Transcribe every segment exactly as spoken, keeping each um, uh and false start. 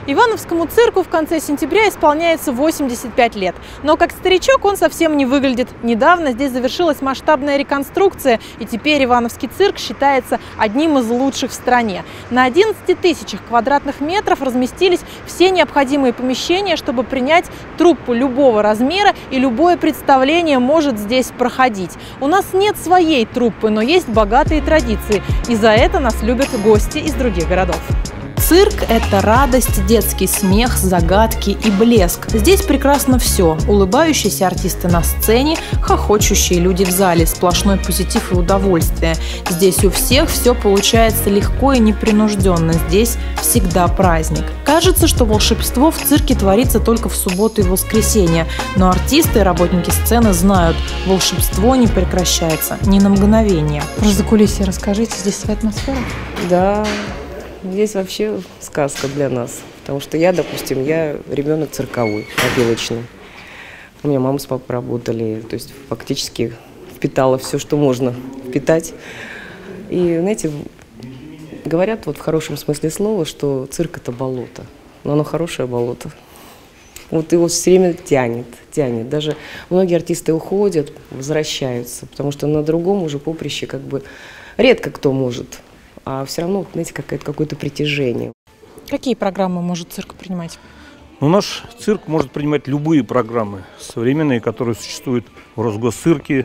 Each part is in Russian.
Ивановскому цирку в конце сентября исполняется восемьдесят пять лет. Но как старичок он совсем не выглядит. Недавно здесь завершилась масштабная реконструкция, и теперь Ивановский цирк считается одним из лучших в стране. На одиннадцати тысячах квадратных метров разместились все необходимые помещения, чтобы принять труппу любого размера, и любое представление может здесь проходить. У нас нет своей труппы, но есть богатые традиции, и за это нас любят гости из других городов. Цирк – это радость, детский смех, загадки и блеск. Здесь прекрасно все. Улыбающиеся артисты на сцене, хохочущие люди в зале, сплошной позитив и удовольствие. Здесь у всех все получается легко и непринужденно. Здесь всегда праздник. Кажется, что волшебство в цирке творится только в субботу и воскресенье. Но артисты и работники сцены знают, волшебство не прекращается ни на мгновение. Про закулисье расскажите, здесь своя атмосфера? Да. Здесь вообще сказка для нас, потому что я, допустим, я ребенок цирковой, опилочный. У меня мама с папой работали, то есть фактически впитала все, что можно впитать. И, знаете, говорят вот в хорошем смысле слова, что цирк – это болото, но оно хорошее болото. Вот его все время тянет, тянет. Даже многие артисты уходят, возвращаются, потому что на другом уже поприще как бы редко кто может. А все равно, знаете, какое-то притяжение. Какие программы может цирк принимать? Ну, наш цирк может принимать любые программы современные, которые существуют в Росгосцирке.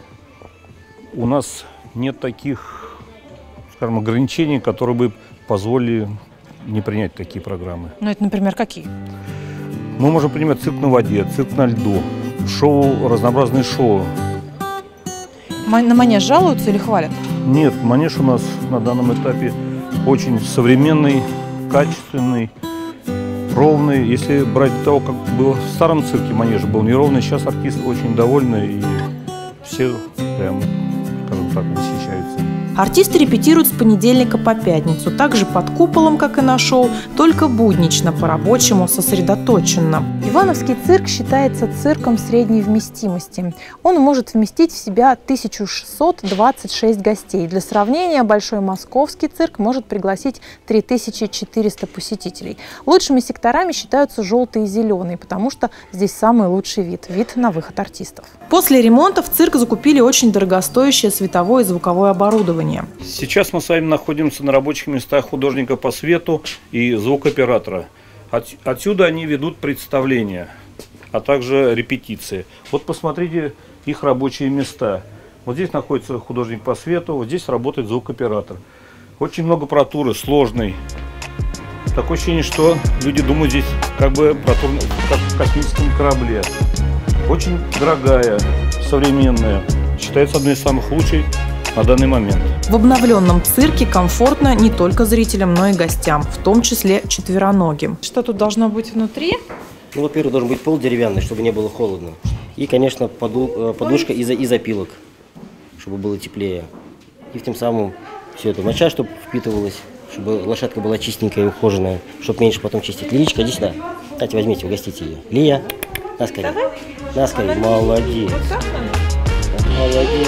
У нас нет таких, скажем, ограничений, которые бы позволили не принять такие программы. Ну, это, например, какие? Мы можем принимать цирк на воде, цирк на льду, шоу, разнообразные шоу. На манеж жалуются или хвалят? Нет, манеж у нас на данном этапе очень современный, качественный, ровный. Если брать того, как было в старом цирке, манеж был неровный, сейчас артисты очень довольны и все прям, скажем так, восхищаются. Артисты репетируют с понедельника по пятницу, также под куполом, как и на шоу, только буднично, по-рабочему, сосредоточенно. Ивановский цирк считается цирком средней вместимости. Он может вместить в себя тысячу шестьсот двадцать шесть гостей. Для сравнения, Большой Московский цирк может пригласить три тысячи четыреста посетителей. Лучшими секторами считаются желтый и зеленый, потому что здесь самый лучший вид – вид на выход артистов. После ремонта в цирк закупили очень дорогостоящее световое и звуковое оборудование. Сейчас мы с вами находимся на рабочих местах художника по свету и звукооператора. От, отсюда они ведут представления, а также репетиции. Вот посмотрите их рабочие места. Вот здесь находится художник по свету, вот здесь работает звукооператор. Очень много аппаратуры, сложной. Такое ощущение, что люди думают здесь как бы аппаратура, как в космическом корабле. Очень дорогая, современная. Считается одной из самых лучших на данный момент. В обновленном цирке комфортно не только зрителям, но и гостям, в том числе четвероногим. Что тут должно быть внутри? Ну, во-первых, должен быть пол деревянный, чтобы не было холодно. И, конечно, поду подушка из, из опилок, чтобы было теплее. И тем самым все это моча, чтобы впитывалась, чтобы лошадка была чистенькая и ухоженная, чтобы меньше потом чистить. Лиличка, иди сюда. Кстати, возьмите, угостите ее. Лия, на скорее. На скорее. Молодец. Молодец.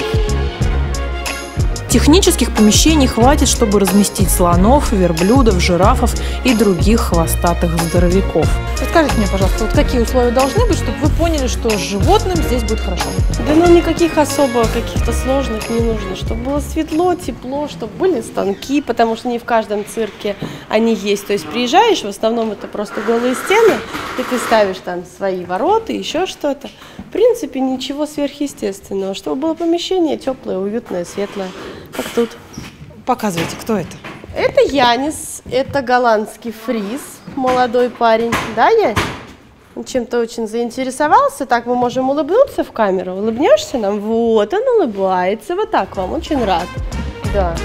Технических помещений хватит, чтобы разместить слонов, верблюдов, жирафов и других хвостатых здоровяков. Расскажите мне, пожалуйста, вот какие условия должны быть, чтобы вы поняли, что с животным здесь будет хорошо? Да ну никаких особо каких-то сложных не нужно, чтобы было светло, тепло, чтобы были станки, потому что не в каждом цирке они есть. То есть приезжаешь, в основном это просто голые стены, и ты ставишь там свои ворота, еще что-то. В принципе, ничего сверхъестественного, чтобы было помещение теплое, уютное, светлое. Как тут. Показывайте, кто это? Это Янис, это голландский фриз, молодой парень. Да, Янис? Он чем-то очень заинтересовался. Так, мы можем улыбнуться в камеру. Улыбнешься нам? Вот, он улыбается. Вот так вам, очень рад. Да.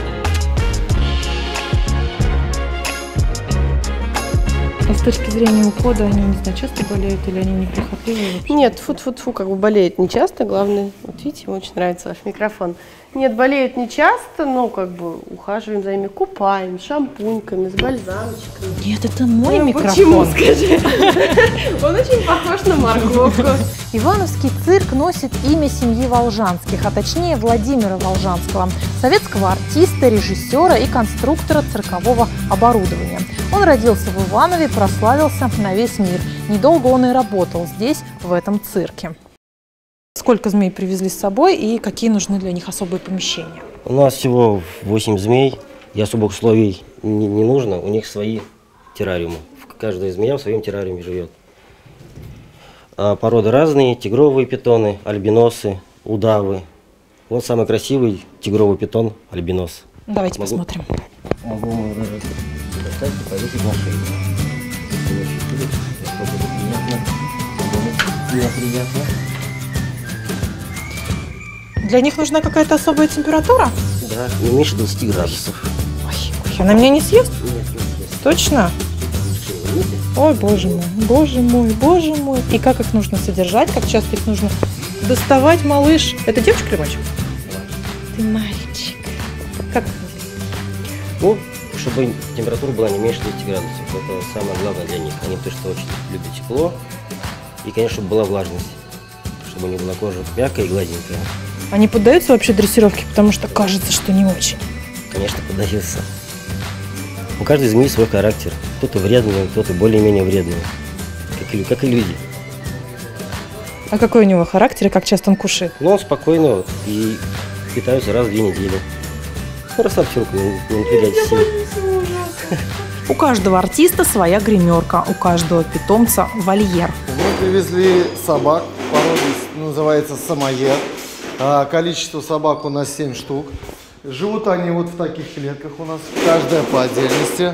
А с точки зрения ухода, они, не знаю, часто болеют или они неприхотливые вообще? Нет, фу-фу-фу, как бы болеют не часто. Главное, вот видите, ему очень нравится ваш микрофон. Нет, болеют не часто, но как бы ухаживаем за ними, купаем, шампуньками, с бальзамчиками. Нет, это мой ну, микрофон. Почему, скажи? Он очень похож на морковку. Ивановский цирк носит имя семьи Волжанских, а точнее Владимира Волжанского, советского артиста, режиссера и конструктора циркового оборудования. Он Он родился в Иванове, прославился на весь мир. Недолго он и работал здесь, в этом цирке. Сколько змей привезли с собой и какие нужны для них особые помещения? У нас всего восемь змей, и особых условий не, не нужно. У них свои террариумы. Каждая змея в своем террариуме живет. А породы разные: тигровые питоны, альбиносы, удавы. Вот самый красивый тигровый питон — альбинос. Давайте могу, посмотрим. Могу его даже достать и повесить на шею. Приятно. Приятно. Для них нужна какая-то особая температура? Да, не меньше двадцати градусов. Ой, ой, она меня не съест? Нет, не съест. Точно? Ой, боже мой, боже мой, боже мой. И как их нужно содержать, как часто их нужно доставать, малыш? Это девочка или мальчик? Ты мальчик. Как? Ну, чтобы температура была не меньше двадцати градусов. Это самое главное для них. Они то, что очень любят тепло. И, конечно, чтобы была влажность. Чтобы у них была кожа мягкая и гладенькая. Они поддаются вообще дрессировке, потому что кажется, что не очень. Конечно, поддаются. У каждой змеи свой характер. Кто-то вредный, кто-то более-менее вредный. Как и, как и люди. А какой у него характер и как часто он кушает? Но он спокойно и питаются раз в две недели. Ну, расслабьте руку, не, не напрягайтесь сильно. У каждого артиста своя гримерка, у каждого питомца вольер. Мы привезли собак, порода называется самоед. А количество собак у нас семь штук. Живут они вот в таких клетках у нас, каждая по отдельности.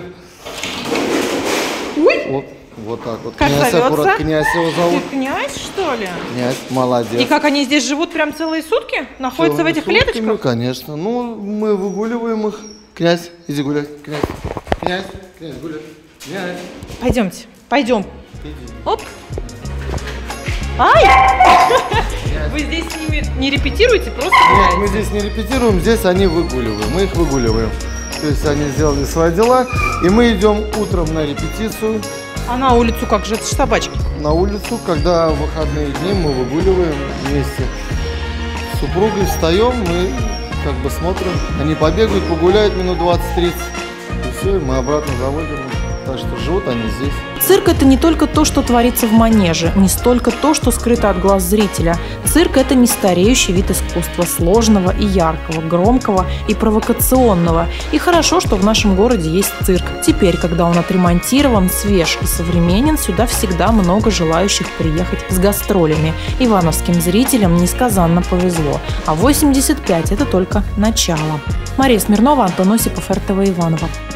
Ой! Вот, вот так вот. Как князь, зовется? аккурат, князь его зовут. Ты князь, что ли? Князь, молодец. И как они здесь живут прям целые сутки? Находятся в этих Целыми сутками, клеточках? Конечно. Ну, мы выгуливаем их. Князь, иди гулять. Князь, князь, князь, гулять. Князь. Пойдемте, пойдем. Иди. Оп. Ай! Вы здесь с ними не репетируете, просто Нет, гуляете? мы здесь не репетируем, здесь они выгуливаем. Мы их выгуливаем. То есть они сделали свои дела, и мы идем утром на репетицию. А на улицу как же? Это ж собачки. На улицу, когда в выходные дни мы выгуливаем вместе с супругой, встаем, мы как бы смотрим. Они побегают, погуляют минут двадцать-тридцать, и все, и мы обратно заводим. Так что живут они здесь. Цирк – это не только то, что творится в манеже, не столько то, что скрыто от глаз зрителя. Цирк – это не стареющий вид искусства, сложного и яркого, громкого и провокационного. И хорошо, что в нашем городе есть цирк. Теперь, когда он отремонтирован, свеж и современен, сюда всегда много желающих приехать с гастролями. Ивановским зрителям несказанно повезло. А восемьдесят пять – это только начало. Мария Смирнова, Антон Осипов, эр тэ вэ Иваново.